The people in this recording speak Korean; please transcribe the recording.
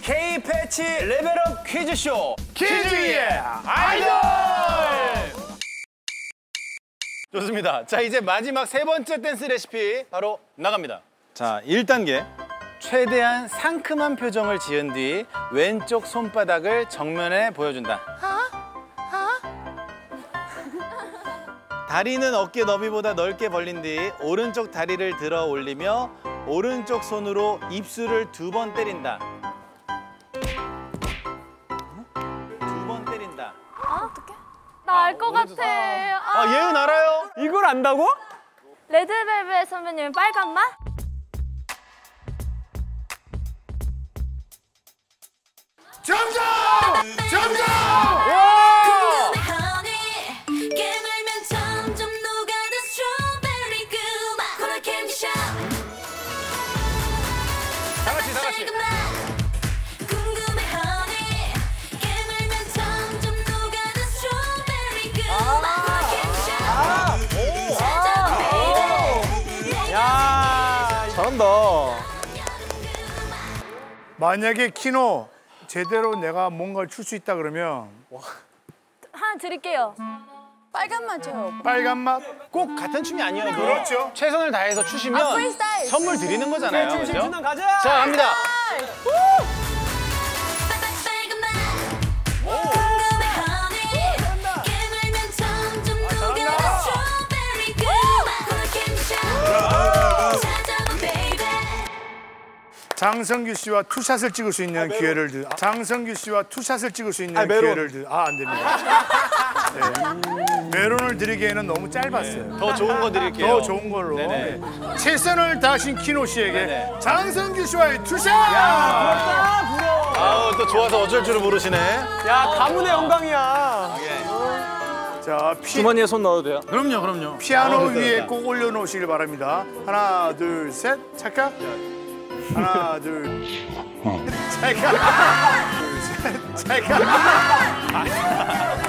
K-패치 레벨업 퀴즈쇼 퀴즈의 아이돌! 좋습니다. 자, 이제 마지막 세 번째 댄스 레시피 바로 나갑니다. 자, 1단계. 최대한 상큼한 표정을 지은 뒤 왼쪽 손바닥을 정면에 보여준다. 다리는 어깨 너비보다 넓게 벌린 뒤 오른쪽 다리를 들어 올리며 오른쪽 손으로 입술을 2번 때린다. 2번 때린다. 어떡해? 나 알 것 같아. 예은 알아요? 이걸 안다고? 레드벨벳 선배님은 빨간 맛? 정답! 정답! 와! 다 같이, 다 같이. 야, 잘한다. 만약에 키노 제대로 내가 뭔가를 출 수 있다 그러면 하나 드릴게요. 빨간 맛이요. 빨간 맛? 꼭 같은 춤이 아니어도 그렇죠. 최선을 다해서 추시면 프리스타일. 선물 드리는 거잖아요. 그죠? 춤 가자. 자, 갑니다. 장성규 씨와 투샷을 찍을 수 있는 기회를 장성규 씨와 투샷을 찍을 수 있는 기회를 안 됩니다. 네. 메론을 드리기에는 너무 짧았어요. 더 좋은 거 드릴게요. 더 좋은 걸로. 네네. 네. 최선을 다하신 키노 씨에게 네네. 장성규 씨와의 투샷! 부럽다, 부러워. 아우, 또 좋아서 어쩔 줄을 모르시네. 야, 가문의 영광이야. 자, 주머니에 손 넣어도 돼요? 그럼요, 그럼요. 피아노 위에 꼭 올려놓으시길 바랍니다. 하나, 둘, 셋, 찰칵. 하나, 둘, 찰칵. 둘, 셋, 찰칵.